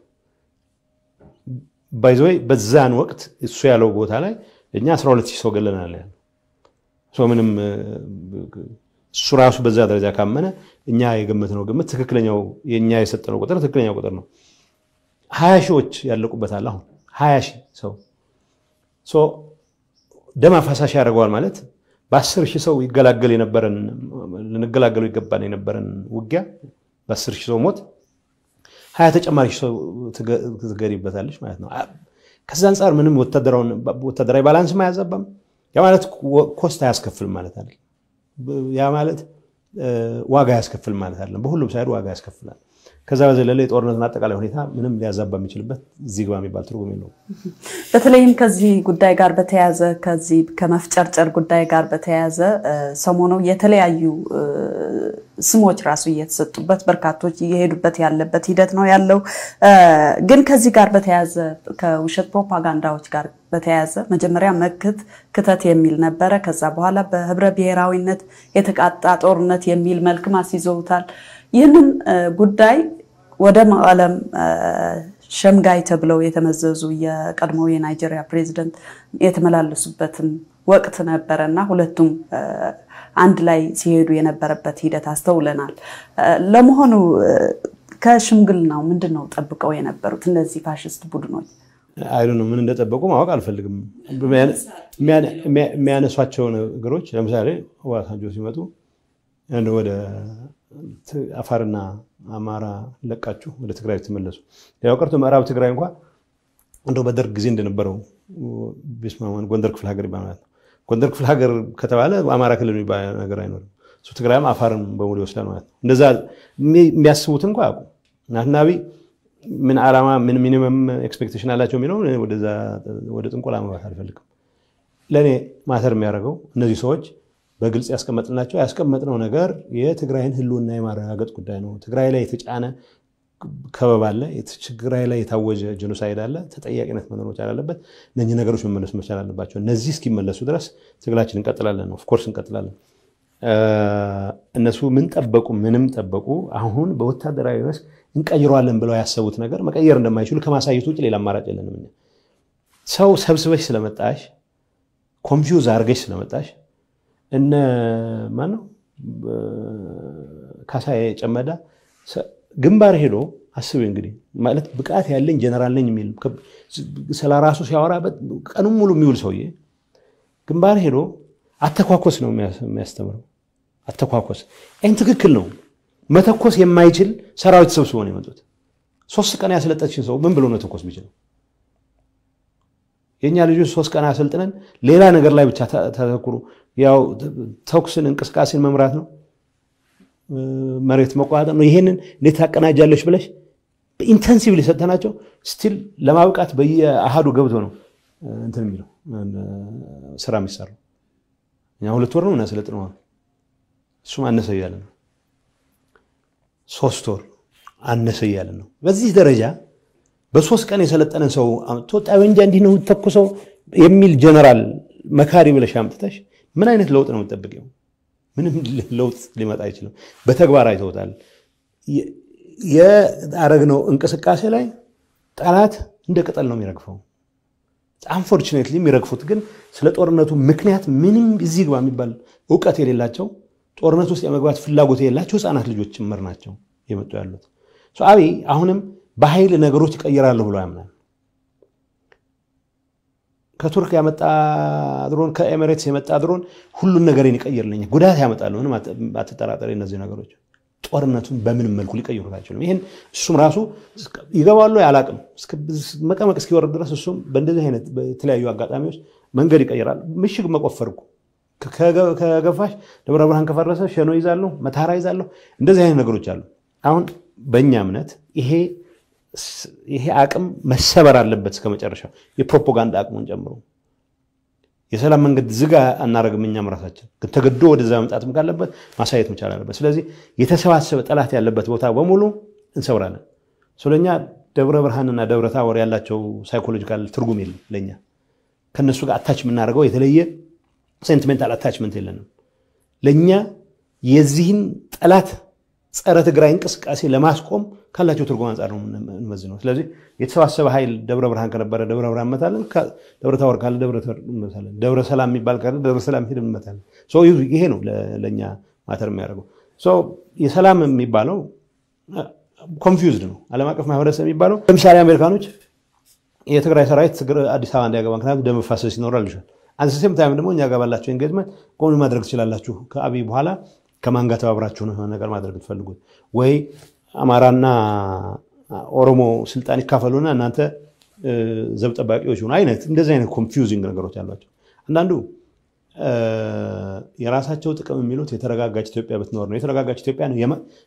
ባይዘይ በዛን ወቅት እሱ ያለው ቦታ ላይ እኛ አስራ ሁለት ሺህ ሰው ገለናል ያለው ሰው ምንም እሱ ራሱ በዛ ደረጃ ካመነ እኛ የገመትነው ግምት ትክክለኛው የኛ የሰጠነው ቁጥር ትክክለኛው ቁጥር ነው ሀያ ሺዎች ያለቁበት አለ አሁን ሀያ ሺህ ሰው ሶ ደም አፋሳሽ ያደርገዋል ማለት በአስር ሺህ ሰው ይገላገል የነበረን ለነገላገሉ ይገባን የነበረን ውጊያ በአስር ሺህ ሰው ሞት ሀያ ተጨማሪ ሰው ትገሪበታለሽ ማለት ነው ከዛ አንፃር ምንም ወታደራውን ወታደራዊ ባላንስ ማያዛባም ያ ማለት ኮስት ያስከፍል ማለት አይደል ያ ማለት ዋጋ ያስከፍል ማለት አይደለም በሁሉም ሳይድ ዋጋ ያስከፍላል ከዛ በዘለለ የጦርነትና አጠቃላይ ሁኔታ ምንም ሊያዛባ የሚችልበት እዚህ ጋር የሚባል ትርጉም የለውም በተለይም ከዚህ ጉዳይ ጋር በተያያዘ ከዚህ ከመፍጨርጨር ጉዳይ ጋር በተያያዘ ሰሞኑ የተለያዩ ስሞች ራሱ እየተሰጡበት በርካቶች እየሄዱበት ያለበት ሂደት ነው ያለው ግን ከዚህ ጋር በተያያዘ ከውሸት ፕሮፓጋንዳዎች ጋር በተያያዘ መጀመሪያ መክት ክተት የሚል ነበር ከዛ በኋላ በህብረ ብሔራዊነት የተቃጣ ጦርነት የሚል መልክ ማስይዘውታል ይህንን ጉዳይ ወደ ዓለም ሸምጋይ ተብለው የተመዘዙ የቀድሞው የናይጄሪያ ፕሬዝዳንት የተመላለሱበትን ወቅት ነበርና ሁለቱም አንድ ላይ ሲሄዱ የነበረበት ሂደት አስተውለናል ለመሆኑ ከሽምግልናው ምንድነው ጠብቀው የነበሩት እነዚህ ፋሽስት ቡድኖች አይ ዶንት ኖ ምን እንደጠበቁ ማወቅ አልፈልግም የሚያነሷቸው ነገሮች ለምሳሌ ዋሳንጆ ሲመጡ እንደ ወደ አፋርና አማራ ለቃችሁ ወደ ትግራይ ተመለሱ ያው ቀርቶ ምዕራብ ትግራይ እንኳን እንደው በደርግ ጊዜ እንደነበረው ቢስማማን ጎንደር ክፍለ ሀገር ይባላል ጎንደር ክፍለ ሀገር ከተባለ አማራ ክልል የሚባል ነገር አይኖርም ሱ ትግራይም አፋርም በሙሉ ይወስዳል ማለት ነው እንደዛ የሚያስቡት እንኳን አቁ ናትናቢ ምን አላማ ምን ሚኒመም ኤክስፔክቴሽን አላቸው የሚለው ወደዛ ወደ ጥንቆላ መባል አልፈልግም ለኔ ማተር የሚያደርገው እነዚህ ሰዎች በግልጽ ያስቀመጥናቸው ያስቀመጥነው ነገር የትግራይን ህልውና የማረጋገጥ ጉዳይ ነው ትግራይ ላይ የተጫነ ከበባ አለ ትግራይ ላይ የታወጀ ጄኖሳይድ አለ ተጠያቂነት መኖር መቻል አለበት እነዚህ ነገሮች መመለስ መቻል አለባቸው እነዚህ እስኪመለሱ ድረስ ትግላችን እንቀጥላለን ኦፍ ኮርስ እንቀጥላለን እነሱ ምን ጠበቁ ምንም ጠበቁ አሁን በወታደራዊ መስክ እንቀይሯለን ብለው ያሰቡት ነገር መቀየር እንደማይችሉ ከማሳየቱ ውጭ ሌላ አማራጭ የለንም ሰው ሰብስበሽ ስለመጣሽ ኮንፊውዝ አርገሽ ስለመጣሽ እነ ማን ነው ካሳዬ ጨመዳ ግንባር ሄዶ አስቡ እንግዲህ ማለት ብቃት ያለኝ ጀነራል ነኝ የሚል ስለራሱ ሲያወራ ቀኑን ሙሉ የሚውል ሰውዬ ግንባር ሄዶ አተኳኮስ ነው የሚያስተምረው አተኳኮስ አይን ትክክል ነው መተኮስ የማይችል ሰራዊት ሰብስቦ ነው የመጡት ሶስት ቀን ያስለጠችን ሰው ምን ብሎ ነው ተኮስ ቢችል የኛ ልጆች ሶስት ቀን አሰልጥነን ሌላ ነገር ላይ ብቻ ተተኩሩ ያው ተኩስን እንቅስቃሴን መምራት ነው መሬት መቋጣት ነው ይሄንን እንዴት ታቀናጃለሽ ብለሽ ኢንተንሲቭሊ ሰተናቸው ስቲል ለማብቃት በየአሃዱ ገብቶ ነው እንትን የሚለው ስራ የሚሰራው እኛ ሁለት ወር ነው እናሰለጥነው እሱ አነሰ ያለ ነው ሶስት ወር አነሰ ያለ ነው በዚህ ደረጃ በሶስት ቀን የሰለጠነን ሰው አምጥቶ ጣወንጃ እንዲህ ነው ተኩሰው የሚል ጀነራል መካሪ ብለሽ አምጥተሽ ምን አይነት ለውጥ ነው የምትጠብቂው ምንም ለውጥ ሊመጣ አይችልም በተግባር አይተውታል የአረግነው እንቅስቃሴ ላይ ጠላት እንደ ቅጠል ነው የሚረግፈው አንፎርቹኔትሊ የሚረግፉት ግን ስለ ጦርነቱ ምክንያት ምንም እዚህ ግባ የሚባል ዕውቀት የሌላቸው ጦርነቱ ውስጥ የመግባት ፍላጎት የሌላቸው ህፃናት ልጆች ጭምር ናቸው የመጡ ያሉት ሶ አቢ አሁንም በኃይል ነገሮች ይቀየራሉ ብሎ ያምናል ከቱርክ ያመጣ ድሮን ከኤሚሬትስ የመጣ ድሮን ሁሉን ነገር ይቀየርልኝ ጉዳት ያመጣሉ ምንም አትጠራጠሪ እነዚህ ነገሮች ጦርነቱን በምን መልኩ ሊቀይሩት አይችሉም ይሄን እሱም ራሱ ይገባሉ ያላቅም መቀመቅ እስኪወርድ ድረስ እሱም በእንደዚህ አይነት በተለያዩ አጋጣሚዎች መንገድ ይቀየራል ምሽግ መቆፈርኩ ከገፋሽ ደብረ ብርሃን ከፈረሰ ሸኖ ይዛሉ መታራ ይዛሉ እንደዚህ አይነት ነገሮች አሉ አሁን በእኛ እምነት ይሄ ይሄ አቅም መሰበር አለበት እስከመጨረሻው የፕሮፓጋንዳ አቅሙን ጨምሮ የሰላም መንገድ ዝጋ አናረግምኛም ራሳችን ተገዶ ወደዛ መምጣትም ካለበት ማሳየት መቻል አለበት ስለዚህ የተሰባሰበ ጠላት ያለበት ቦታ በሙሉ እንሰብራለን ስለኛ ደብረ ብርሃንና ደብረ ታቦር ያላቸው ሳይኮሎጂካል ትርጉም የለም ለኛ ከነሱ ጋር አታች ምናረጋው የተለየ ሴንቲሜንታል አታችመንት የለንም ለኛ የዚህን ጠላት ጸረ ትግራይ እንቅስቃሴ ለማስቆም ካላቸው ትርጉም አንፃር ነው እንመዝነው ስለዚህ የተሰባሰበ ኃይል ደብረ ብርሃን ከነበረ ደብረ ብርሃን መታለን ደብረ ታወር ካለ ደብረ ታወር መታለን ደብረ ሰላም የሚባል ካለ ደብረ ሰላም ሄደን መታለን ሶ ይሄ ነው ለኛ ማተር የሚያደርገው ሶ የሰላም የሚባለው ኮንፊውዝድ ነው ዓለም አቀፍ ማህበረሰብ የሚባለው ለምሳሌ አሜሪካኖች የትግራይ ሰራዊት አዲስ አበባ እንዳይገባ ምክንያቱም ደም መፋሰስ ይኖራል ይላል አንተ ሲም ታይም ደግሞ እኛ ጋር ባላችሁ ኤንጌጅመንት ቆም ማድረግ ትችላላችሁ ከአብይ በኋላ ከማን ጋር ተባብራችሁ ነው ነገር ማድረግ ትፈልጉት ወይ አማራና ኦሮሞ ስልጣን ይካፈሉና እናንተ ዘብ ጠባቂዎች ሆነ አይነት እንደዚህ አይነት ኮንፊውዚንግ ነገሮች አሏቸው አንዳንዱ የራሳቸው ጥቅም የሚሉት የተረጋጋች ኢትዮጵያ ብትኖር ነው የተረጋጋች ኢትዮጵያ ነው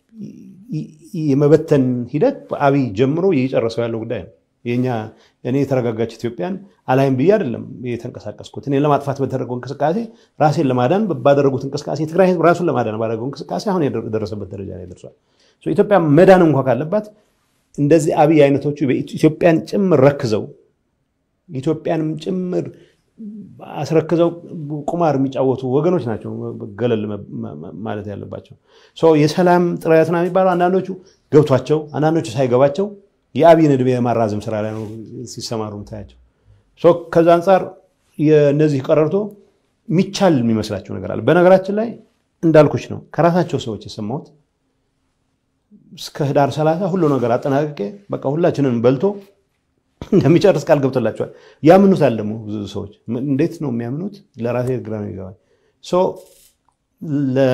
የመበተን ሂደት አብይ ጀምሮ እየጨረሰው ያለው ጉዳይ ነው የኛ እኔ የተረጋጋች ኢትዮጵያን አላይም ብዬ አይደለም የተንቀሳቀስኩት እኔ ለማጥፋት በተደረገው እንቅስቃሴ ራሴን ለማዳን ባደረጉት እንቅስቃሴ ትግራይ ህዝብ ራሱን ለማዳን ባደረገው እንቅስቃሴ አሁን የደረሰበት ደረጃ ላይ ደርሷል ሶ ኢትዮጵያ መዳን እንኳን ካለባት እንደዚህ አብይ አይነቶቹ በኢትዮጵያን ጭምር ረክዘው ኢትዮጵያንም ጭምር አስረክዘው ቁማር የሚጫወቱ ወገኖች ናቸው ገለል ማለት ያለባቸው ሶ የሰላም ጥረትና የሚባለው አንዳንዶቹ ገብቷቸው አንዳንዶቹ ሳይገባቸው የአብይን እድሜ ማራዘም ስራ ላይ ነው ሲሰማሩ ታያቸው ሶ ከዛ አንፃር የነዚህ ቀረርቶ ሚቻል የሚመስላቸው ነገር አለ በነገራችን ላይ እንዳልኩሽ ነው ከራሳቸው ሰዎች የሰማሁት እስከ ህዳር ሰላሳ ሁሉ ነገር አጠናቀቀ በቃ ሁላችንን በልቶ እንደሚጨርስ ቃል ገብቶላቸዋል ያምኑታል ደግሞ ብዙ ሰዎች እንዴት ነው የሚያምኑት ለራሴ ግራ ነው ይገባል ሶ ለ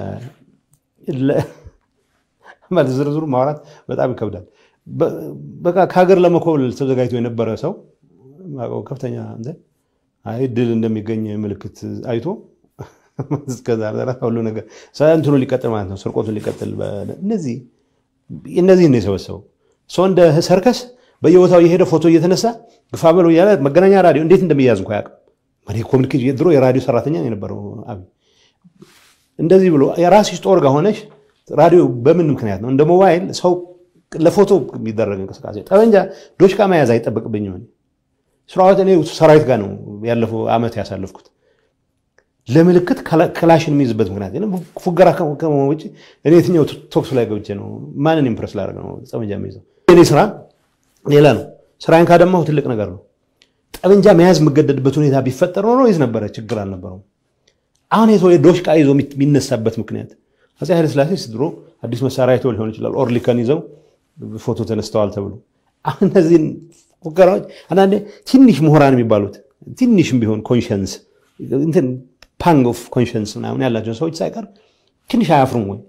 ማለት ዝርዝሩ ማውራት በጣም ይከብዳል በቃ ከሀገር ለመኮብለል ተዘጋጅቶ የነበረ ሰው ማቀው ከፍተኛ እንደ አይ ድል እንደሚገኝ ምልክት አይቶ እስከዛ ድረስ ሁሉ ነገር ሳንቱን ሊቀጥል ማለት ነው ስርቆቱን ሊቀጥል እነዚህ እነዚህ ነው የሰበሰበው ሰው እንደ ሰርከስ በየቦታው የሄደ ፎቶ እየተነሳ ግፋበለው ያለ መገናኛ ራዲዮ እንዴት እንደሚያዝ እንኳን ያውቃል ማለት ኮሙኒኬሽን ድሮ የራዲዮ ሰራተኛ ነው የነበረው አብይ እንደዚህ ብሎ የራስሽ ጦር ጋር ሆነሽ ራዲዮ በምን ምክንያት ነው እንደ ሞባይል ሰው ለፎቶ የሚደረግ እንቅስቃሴ ጠበንጃ ዶሽቃ መያዝ አይጠበቅብኝም እኔ ስራውት እኔ ሰራዊት ጋር ነው ያለፈው አመት ያሳለፍኩት ለምልክት ክላሽን የሚይዝበት ምክንያት ነው ፉገራ ከመውጪ እኔ የትኛው ቶክስ ላይ ገብቼ ነው ማንን ኢምፕረስ ላደርግ ነው ጠበንጃ የሚይዘው እኔ ስራ ሌላ ነው ስራን ካደማው ትልቅ ነገር ነው ጠበንጃ መያዝ መገደድበት ሁኔታ ቢፈጠር ነው ይዝ ነበር ችግር አልነበረው አሁን የሰው ዶሽቃ ይዞ የሚነሳበት ምክንያት አፄ ኃይለ ሥላሴ ድሮ አዲስ መሳሪያ ይተው ሊሆን ይችላል ኦርሊከን ይዘው ፎቶ ተነስተዋል ተብሎ አሁን እነዚህ ፉገራዎች አንዳንዴ ትንሽ ምሁራን የሚባሉት ትንሽም ቢሆን ኮንሸንስ እንትን ፓንግ ኦፍ ኮንሸንስ ምናምን ያላቸው ሰዎች ሳይቀር ትንሽ አያፍሩም ወይ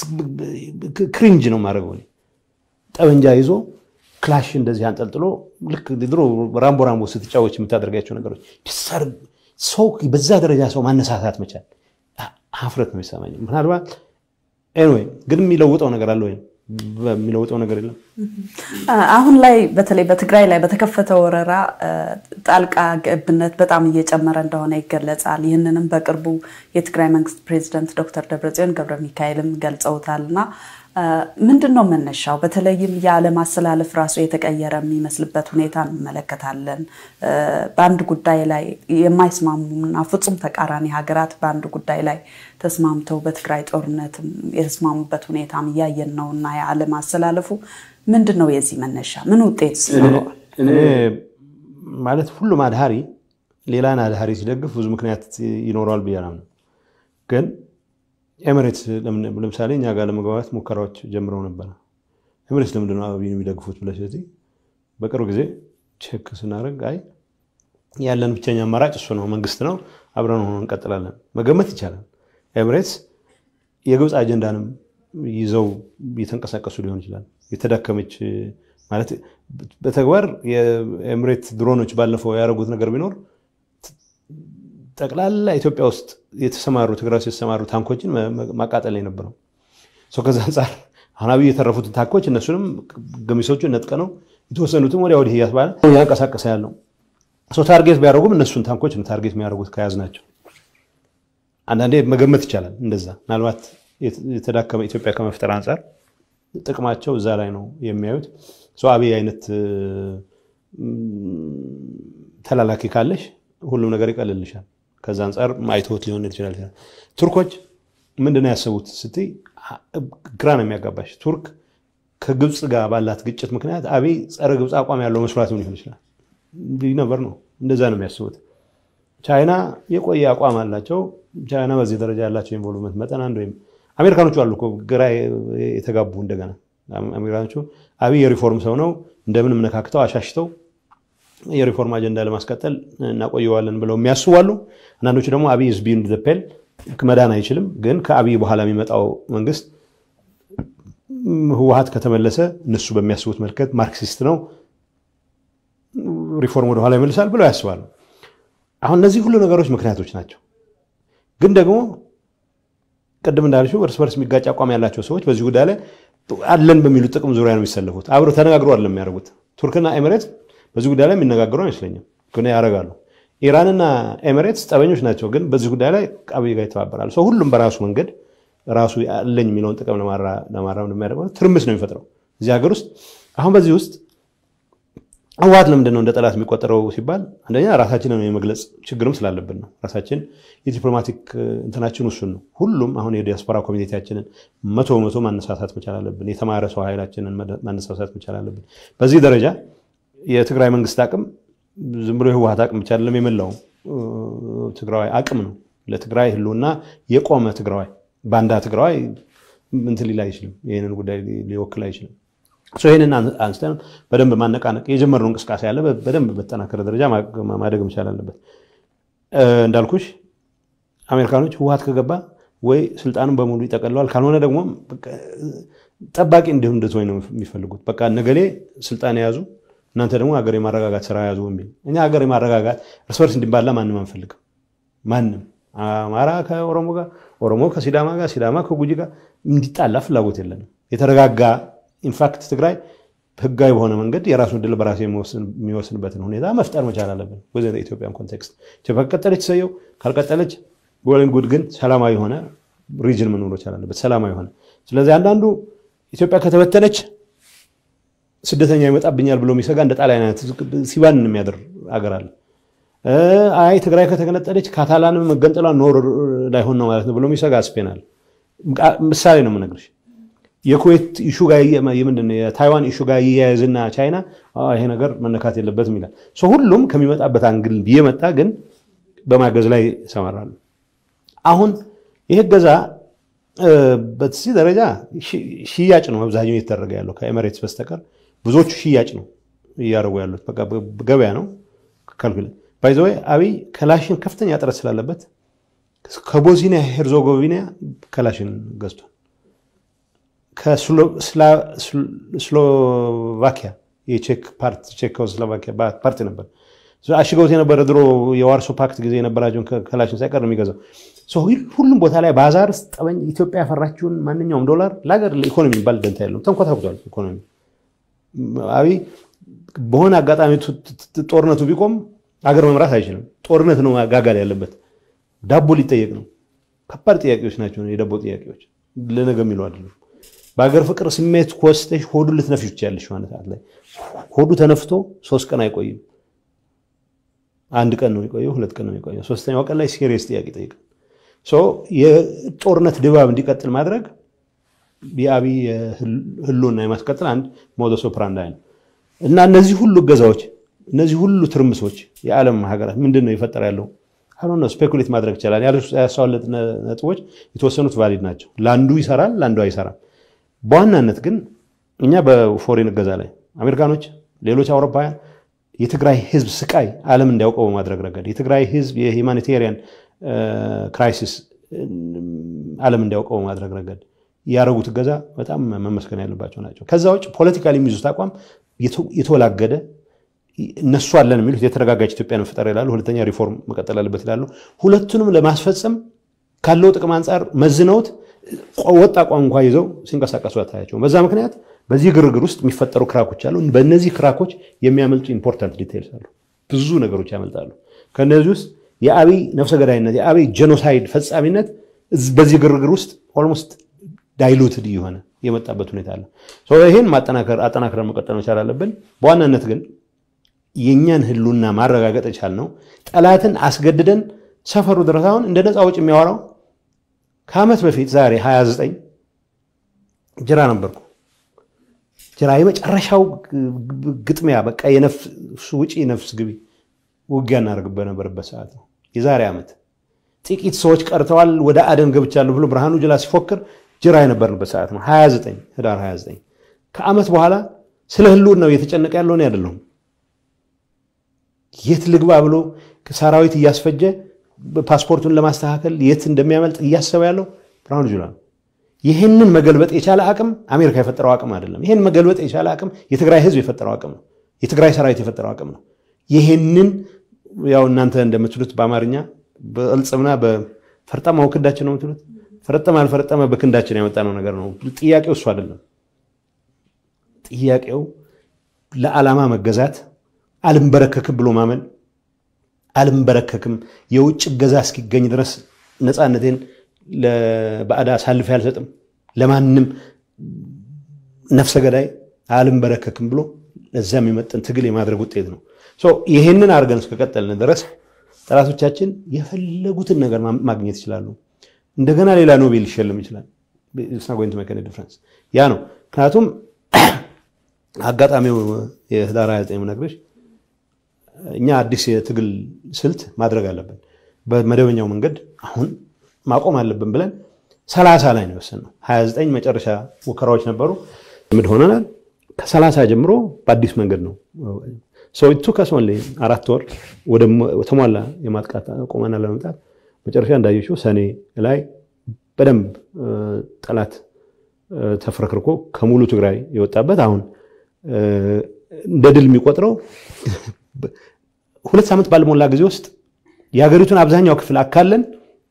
ክሪንጅ ነው ማድረገው ጠበንጃ ይዞ ክላሽ እንደዚህ አንጠልጥሎ ልክ ድሮ ራምቦ ራምቦ ስትጫወች የምታደርጋቸው ነገሮች ዲሳር ሰው በዛ ደረጃ ሰው ማነሳሳት መቻል አፍረት ነው ይሰማኝ ምናልባት ኤኒዌይ ግን የሚለውጠው ነገር አለ ወይ በሚለውጠው ነገር የለም አሁን ላይ በተለይ በትግራይ ላይ በተከፈተው ወረራ ጣልቃ ገብነት በጣም እየጨመረ እንደሆነ ይገለጻል ይህንንም በቅርቡ የትግራይ መንግስት ፕሬዝዳንት ዶክተር ደብረጽዮን ገብረ ሚካኤልም ገልጸውታልና ምንድነው መነሻው በተለይም የዓለም አሰላለፍ ራሱ የተቀየረ የሚመስልበት ሁኔታ እንመለከታለን በአንድ ጉዳይ ላይ የማይስማሙና ፍጹም ተቃራኒ ሀገራት በአንድ ጉዳይ ላይ ተስማምተው በትግራይ ጦርነት የተስማሙበት ሁኔታም ያየን ነውና የዓለም አሰላለፉ ምንድነው የዚህ መነሻ ምን ውጤት ነው እኔ ማለት ሁሉ ማድሃሪ ሌላና አድሃሪ ሲደግፍ ብዙ ምክንያት ይኖራል ብያለሁ ግን ኤምሬትስ ለምሳሌ እኛ ጋር ለመግባባት ሙከራዎች ጀምረው ነበር ኤምሬትስ ለምንድነው አብይን የሚደግፉት ብለሽ እዚህ በቅርብ ጊዜ ቼክ ስናደርግ አይ ያለን ብቸኛ አማራጭ እሱ ነው መንግስት ነው አብረን ሆነን እንቀጥላለን መገመት ይቻላል ኤምሬትስ የግብጽ አጀንዳንም ይዘው የተንቀሳቀሱ ሊሆን ይችላል የተዳከመች ማለት በተግባር የኤምሬት ድሮኖች ባለፈው ያረጉት ነገር ቢኖር ጠቅላላ ኢትዮጵያ ውስጥ የተሰማሩ ትግራይ ውስጥ የተሰማሩ ታንኮችን ማቃጠል የነበረው ሶ ከዛ አንፃር አናቢ የተረፉት ታንኮች እነሱንም ገሚሶቹን ነጥቀነው የተወሰኑትም ወዲያ ወዲህ ያስባል ያንቀሳቀሰ ያለው ሶ ታርጌት ቢያደርጉም እነሱን ታንኮችን ታርጌት የሚያደርጉት ከያዝናቸው አንዳንዴ መገመት ይቻላል እንደዛ ምናልባት የተዳከመ ኢትዮጵያ ከመፍጠር አንፃር ጥቅማቸው እዛ ላይ ነው የሚያዩት ሶ አብይ አይነት ተላላኪ ካለሽ ሁሉ ነገር ይቀልልሻል ከዛ አንፃር ማይቶት ሊሆን ይችላል ቱርኮች ምንድነው ያሰቡት ስትይ ግራ ነው የሚያጋባሽ ቱርክ ከግብጽ ጋር ባላት ግጭት ምክንያት አብይ ጸረ ግብጽ አቋም ያለው መስራት ሊሆን ይችላል ቢነበር ነው እንደዛ ነው የሚያስቡት ቻይና የቆየ አቋም አላቸው ቻይና በዚህ ደረጃ ያላቸው ኢንቮልቭመንት መጠን አንድ ወይም አሜሪካኖቹ አሉ እኮ ግራ የተጋቡ እንደገና አሜሪካኖቹ አብይ ሪፎርም ሰው ነው እንደምንም ነካክተው አሻሽተው የሪፎርም አጀንዳ ለማስቀጠል እናቆየዋለን ብለው የሚያስቡ አሉ። አንዳንዶቹ ደግሞ አብይ is beyond the pale ከመዳን አይችልም ግን ከአብይ በኋላ የሚመጣው መንግስት ህወሓት ከተመለሰ እነሱ በሚያስቡት መልከት ማርክሲስት ነው ሪፎርም ወደ ኋላ ይመልሳል ብለው ያስባሉ። አሁን እነዚህ ሁሉ ነገሮች ምክንያቶች ናቸው። ግን ደግሞ ቀደም እንዳልሽው እርስ በርስ የሚጋጭ አቋም ያላቸው ሰዎች በዚህ ጉዳይ ላይ አለን በሚሉ ጥቅም ዙሪያ ነው የሚሰለፉት። አብረው ተነጋግረው አይደለም የሚያደርጉት። ቱርክና ኤሚሬትስ በዚህ ጉዳይ ላይ የሚነጋገሩ አይመስለኝም ግን ያረጋሉ። ኢራንና ኤሚሬትስ ጠበኞች ናቸው ግን በዚህ ጉዳይ ላይ አብይ ጋር ይተባበራሉ። ሰው ሁሉም በራሱ መንገድ ራሱ አለኝ የሚለውን ጥቅም ለማራ ለማራም እንደሚያደርገው ትርምስ ነው የሚፈጥረው እዚህ ሀገር ውስጥ። አሁን በዚህ ውስጥ ህወሓት ለምንድን ነው እንደ ጠላት የሚቆጠረው ሲባል አንደኛ ራሳችንን የመግለጽ ችግርም ስላለብን ነው። ራሳችን የዲፕሎማቲክ እንትናችን እሱን ነው። ሁሉም አሁን የዲያስፖራ ኮሚኒቲያችንን መቶ መቶ ማነሳሳት መቻል አለብን። የተማረ ሰው ኃይላችንን ማነሳሳት መቻል አለብን። በዚህ ደረጃ የትግራይ መንግስት አቅም ዝም ብሎ የህወሓት አቅም ብቻ አይደለም የመላው ትግራይ አቅም ነው። ለትግራይ ህልውና የቆመ ትግራይ ባንዳ ትግራይ እንትን ሊላ አይችልም። ይሄንን ጉዳይ ሊወክል አይችልም። ሶ ይሄንን አንስተን በደንብ ማነቃነቅ የጀመረው እንቅስቃሴ ያለ በደንብ በተጠናከረ ደረጃ ማደግ መቻል አለበት። እንዳልኩሽ አሜሪካኖች ህወሓት ከገባ ወይ ስልጣኑን በሙሉ ይጠቀልላል ካልሆነ ደግሞ ጠባቂ እንደሆነ እንደሆነ ነው የሚፈልጉት። በቃ ነገሌ ስልጣን ያዙ እናንተ ደግሞ ሀገር የማረጋጋት ስራ ያዙ የሚል እኛ ሀገር የማረጋጋት እርስ በርስ እንዲባላ ማንንም አንፈልግም። ማንንም አማራ ከኦሮሞ ጋር ኦሮሞ ከሲዳማ ጋር ሲዳማ ከጉጂ ጋር እንዲጣላ ፍላጎት የለንም። የተረጋጋ ኢንፋክት ትግራይ ህጋዊ በሆነ መንገድ የራሱን ድል በራሱ የሚወስንበትን ሁኔታ መፍጠር መቻል አለብን። ወዘተ ኢትዮጵያን ኮንቴክስት ኢትዮጵያ ቀጠለች ሰየው ካልቀጠለች ጎልን ጉድ ግን ሰላማዊ ሆነ ሪጅን መኖር መቻል አለበት ሰላማዊ ሆነ። ስለዚህ አንዳንዱ ኢትዮጵያ ከተበተነች ስደተኛ ይመጣብኛል ብሎ የሚሰጋ እንደ ጣሊያን አይነት ሲባን የሚያደር አገር አለ። አይ ትግራይ ከተገነጠለች ካታላን መገንጠሏ ኖር ላይሆን ነው ማለት ነው ብሎ የሚሰጋ ስፔን አለ። ምሳሌ ነው የምነግርሽ። የኩዌት ኢሹ ጋር የምንድነው የታይዋን ኢሹ ጋር ይያያዝና ቻይና ይሄ ነገር መነካት የለበትም ይላል። ሶ ሁሉም ከሚመጣበት አንግል ቢመጣ ግን በማገዝ ላይ ሰማራሉ። አሁን ይሄ ገዛ በዚህ ደረጃ ሽያጭ ነው አብዛኛው እየተደረገ ያለው ከኤሚሬትስ በስተቀር ብዙዎቹ ሽያጭ ነው እያደረጉ ያሉት። በቃ ገበያ ነው ካልኩል ባይ ዘ ወይ አብይ ክላሽን ከፍተኛ ጥረት ስላለበት ከቦስኒያ ሄርዞጎቪና ክላሽን ገዝቷል። ከስሎቫኪያ የቼክ ፓርት ቼኮስሎቫኪያ ፓርቲ ነበር አሽገውት የነበረ ድሮ የዋርሶ ፓክት ጊዜ የነበራቸውን ክላሽን ሳይቀር የሚገዛው። ሶ ሁሉም ቦታ ላይ ባዛር ጠበኝ ኢትዮጵያ ያፈራችውን ማንኛውም ዶላር ለሀገር ለኢኮኖሚ ባል ደንታ የለውም። ተንኮታኩቷል ኢኮኖሚ። አብይ በሆነ አጋጣሚ ጦርነቱ ቢቆም አገር መምራት አይችልም። ጦርነት ነው ጋጋል ያለበት። ዳቦ ሊጠየቅ ነው። ከባድ ጥያቄዎች ናቸው የዳቦ ጥያቄዎች ለነገ የሚሉ አይደለም። በአገር ፍቅር ስሜት ኮስተሽ ሆዱ ልትነፍሽ ይችላልሽ ማለት አለ። ሆዱ ተነፍቶ ሶስት ቀን አይቆይም። አንድ ቀን ነው የሚቆየው፣ ሁለት ቀን ነው የሚቆየው። ሶስተኛው ቀን ላይ ሲሪየስ ጥያቄ ጠይቅ። ሶ የጦርነት ድባብ እንዲቀጥል ማድረግ ቢአብይ ህልውና የማስቀጠል አንድ ሞደስ ኦፕራንዲ ነው እና እነዚህ ሁሉ ገዛዎች እነዚህ ሁሉ ትርምሶች የዓለም ሀገራት ምንድነው ይፈጠር ያለው አሁን ነው ስፔኩሌት ማድረግ ይችላል። ያሳውለት ነጥቦች የተወሰኑት ቫሊድ ናቸው። ላንዱ ይሰራል ላንዱ አይሰራም። በዋናነት ግን እኛ በፎሬን ገዛ ላይ አሜሪካኖች ሌሎች አውሮፓውያን የትግራይ ህዝብ ስቃይ ዓለም እንዲያውቀው በማድረግ ረገድ የትግራይ ህዝብ የሂማኒቴሪያን ክራይሲስ ዓለም እንዲያውቀው በማድረግ ረገድ ያረጉት ገዛ በጣም መመስገን ያለባቸው ናቸው። ከዛ ውጭ ፖለቲካሊ የሚይዙት አቋም የተወላገደ እነሱ አለን የሚሉት የተረጋጋች ኢትዮጵያን መፍጠር ይላሉ። ሁለተኛ ሪፎርም መቀጠል አለበት ይላሉ። ሁለቱንም ለማስፈጸም ካለው ጥቅም አንፃር መዝነውት ወጣ አቋም እንኳን ይዘው ሲንቀሳቀሱ አታያቸው። በዛ ምክንያት በዚህ ግርግር ውስጥ የሚፈጠሩ ክራኮች አሉ። በእነዚህ ክራኮች የሚያመልጡ ኢምፖርታንት ዲቴይልስ አሉ። ብዙ ነገሮች ያመልጣሉ። ከነዚህ ውስጥ የአብይ ነፍሰ ገዳይነት የአብይ ጄኖሳይድ ፈጻሚነት በዚህ ግርግር ውስጥ ኦልሞስት ዳይሉትድ የሆነ የመጣበት ሁኔታ አለ። ሶ ይሄን ማጠናከር አጠናክረን መቀጠል መቻል አለብን። በዋናነት ግን የኛን ህልውና ማረጋገጥ ይቻላል። ጠላትን አስገድደን ሰፈሩ ድረስ አሁን እንደ ነፃ ወጭ የሚያወራው ከአመት በፊት ዛሬ ሃያ ዘጠኝ ጅራ ነበርኩ። ጅራ የመጨረሻው ግጥሚያ በቃ የነፍስ ውጪ ነፍስ ግቢ ውጊያ እናደርግበት ነበርበት ሰዓት ነው። የዛሬ አመት ጥቂት ሰዎች ቀርተዋል ወደ አደን ገብቻለሁ ብሎ ብርሃኑ ጁላ ሲፎክር ጅራ የነበርንበት ሰዓት ነው። ሃያ ዘጠኝ ህዳር ሃያ ዘጠኝ ከአመት በኋላ ስለ ህልውናው እየተጨነቀ ያለው ነው አይደለም። የት ልግባ ብሎ ሰራዊት እያስፈጀ ፓስፖርቱን ለማስተካከል የት እንደሚያመልጥ እያሰበ ያለው ብርሃኑ ጁላ ነው። ይሄንን መገልበጥ የቻለ አቅም አሜሪካ የፈጠረው አቅም አይደለም። ይሄን መገልበጥ የቻለ አቅም የትግራይ ህዝብ የፈጠረው አቅም ነው። የትግራይ ሰራዊት የፈጠረው አቅም ነው። ይሄንን ያው እናንተ እንደምትሉት በአማርኛ በእልጽምና በፈርጠማው ክንዳችን ነው የምትሉት። ፈርጠማ አልፈርጠማ በክንዳችን ያመጣነው ነገር ነው። ጥያቄው እሱ አይደለም። ጥያቄው ለዓላማ መገዛት አልንበረከክም ብሎ ማመን አልንበረከክም የውጭ ገዛ እስኪገኝ ድረስ ነፃነቴን ለባዕዳ አሳልፌ አልሰጥም ለማንም ነፍሰ ገዳይ አልንበረከክም ብሎ ለዛም የመጠን ትግል የማድረግ ውጤት ነው። ሶ ይሄንን አርገን እስከቀጠልን ድረስ ጠላቶቻችን የፈለጉትን ነገር ማግኘት ይችላሉ። እንደገና ሌላ ኖቤል ይሸለም ይችላል። it's not going to make any difference ያ ነው። ምክንያቱም አጋጣሚው የህዳር ሃያ ዘጠኝ ነግረሽ እኛ አዲስ የትግል ስልት ማድረግ አለብን። በመደበኛው መንገድ አሁን ማቆም አለብን ብለን ሰላሳ ላይ ነው ወሰነው። ሃያ ዘጠኝ መጨረሻ ሙከራዎች ነበሩ ምድ ሆነናል። ከሰላሳ ጀምሮ በአዲስ መንገድ ነው so it took us only አራት ወር ወደ ተሟላ የማጥቃት ቆመና ለመምጣት መጨረሻ እንዳየሽው ሰኔ ላይ በደንብ ጠላት ተፈረክርኮ ከሙሉ ትግራይ የወጣበት አሁን እንደ ድል የሚቆጥረው ሁለት ሳምንት ባልሞላ ጊዜ ውስጥ የሀገሪቱን አብዛኛው ክፍል አካለን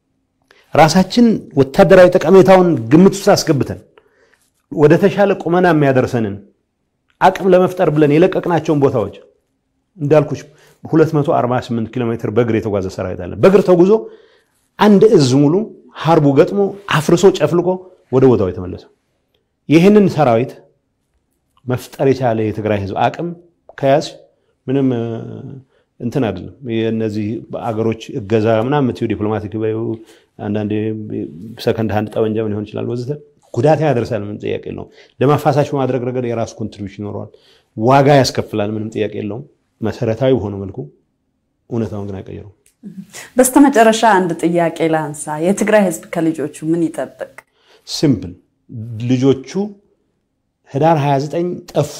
ራሳችን ወታደራዊ ጠቀሜታውን ግምት ውስጥ አስገብተን ወደ ተሻለ ቁመና የሚያደርሰንን አቅም ለመፍጠር ብለን የለቀቅናቸውን ቦታዎች እንዳልኩሽ ሁለት መቶ አርባ ስምንት ኪሎ ሜትር በእግር የተጓዘ ሰራዊት አለ። በእግር ተጉዞ አንድ እዝ ሙሉ ሐርቡ ገጥሞ አፍርሶ ጨፍልቆ ወደ ቦታው የተመለሰ ይሄንን ሰራዊት መፍጠር የቻለ የትግራይ ህዝብ አቅም ከያዝ ምንም እንትን አይደለም። የነዚህ አገሮች እገዛ ምናምን ምትዩ ዲፕሎማቲክ ባዩ አንዳንዴ ሰከንድ ሃንድ ጠወንጃ ምን ይሆን ይችላል ወዘተ ጉዳት ያደርሳል። ምን ጥያቄ የለውም። ለማፋሳሽ ማድረግ ረገድ የራሱ ኮንትሪቢዩሽን ይኖራል። ዋጋ ያስከፍላል። ምንም ጥያቄ የለውም። መሰረታዊ ሆኖ መልኩ እውነታውን ግን አይቀየሩም። በስተመጨረሻ አንድ ጥያቄ ላንሳ። የትግራይ ህዝብ ከልጆቹ ምን ይጠብቅ? ሲምፕል ልጆቹ ህዳር ሃያ ዘጠኝ ጠፉ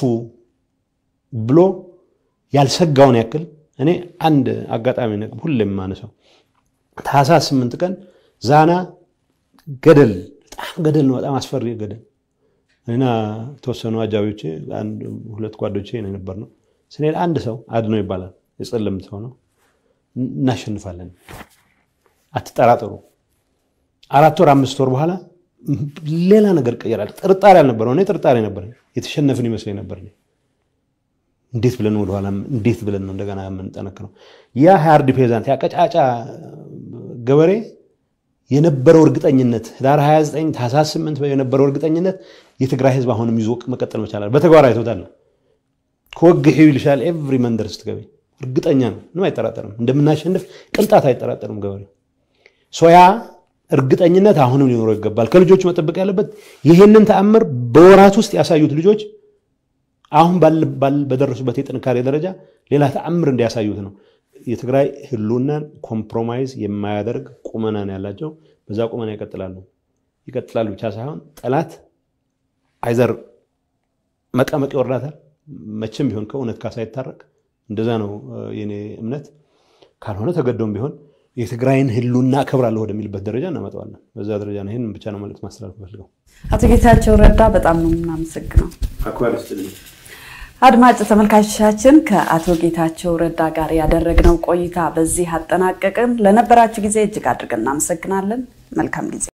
ብሎ ያልሰጋውን ያክል እኔ አንድ አጋጣሚ ነው ሁሌም ማነሳው ታህሳስ ስምንት ቀን ዛና ገደል በጣም ገደል ነው። በጣም አስፈሪ ገደል እና ተወሰኑ አጃቢዎቼ አንድ ሁለት ጓዶቼ ነበር ነው ስኔል አንድ ሰው አድኖ ይባላል የጸለም ሰው ነው እናሸንፋለን አትጠራጠሩ። አራት ወር አምስት ወር በኋላ ሌላ ነገር ቀየራል። ጥርጣሬ አልነበረው ነው ጥርጣሬ ነበር። የተሸነፍን ይመስለኝ ነበር ነው እንዴት ብለን ወደ ኋላ እንዴት ብለን ነው እንደገና የምንጠነክረው? ያ ሃርድ ፔዛንት ያ ቀጫጫ ገበሬ የነበረው እርግጠኝነት ህዳር ሃያ ዘጠኝ ታህሳስ ስምንት የነበረው እርግጠኝነት የትግራይ ህዝብ አሁንም ይዞ መቀጠል መቻላል። በተግባር አይቶታል። ኮግህ ይልሻል ኤቭሪ መንደር ስትገቢ እርግጠኛ ነው። ምንም አይጠራጠርም። እንደምናሸንፍ ቅንጣት አይጠራጠርም ገበሬ። ሶያ እርግጠኝነት አሁንም ሊኖረው ይገባል። ከልጆቹ መጠበቅ ያለበት ይሄንን ተአምር በወራት ውስጥ ያሳዩት ልጆች አሁን ባል በደረሱበት የጥንካሬ ደረጃ ሌላ ተአምር እንዲያሳዩት ነው። የትግራይ ህልውናን ኮምፕሮማይዝ የማያደርግ ቁመናን ያላቸው በዛ ቁመና ይቀጥላሉ። ይቀጥላሉ ብቻ ሳይሆን ጠላት አይዘር መቀመቅ ይወርዳታል መቼም ቢሆን ከእውነት ጋር ሳይታረቅ እንደዛ ነው የኔ እምነት። ካልሆነ ተገደውም ቢሆን የትግራይን ህልውና አከብራለሁ ወደሚልበት ደረጃ እናመጣዋለን። በዛ ደረጃ ነው። ይሄን ብቻ ነው ማለት ማስተላለፍ ፈልገው። አቶ ጌታቸው ረዳ በጣም ነው እናመሰግናለን። አክባሪ ስትልኝ አድማጭ ተመልካቾቻችን ከአቶ ጌታቸው ረዳ ጋር ያደረግነው ቆይታ በዚህ አጠናቀቅን። ለነበራችሁ ጊዜ እጅግ አድርገን እናመሰግናለን። መልካም ጊዜ